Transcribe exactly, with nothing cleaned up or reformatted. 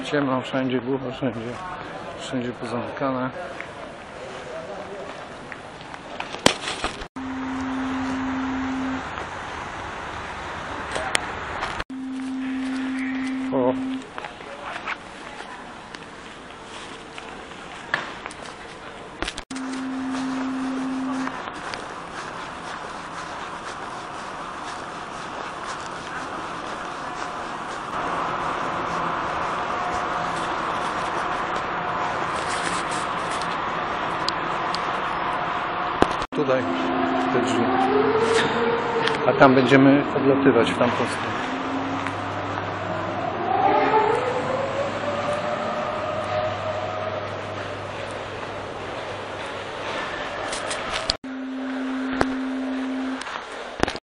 ciemno, wszędzie głucho, wszędzie, wszędzie pozamykane. O. Tutaj te drzwi, a tam będziemy odlatywać w tamtą stronę.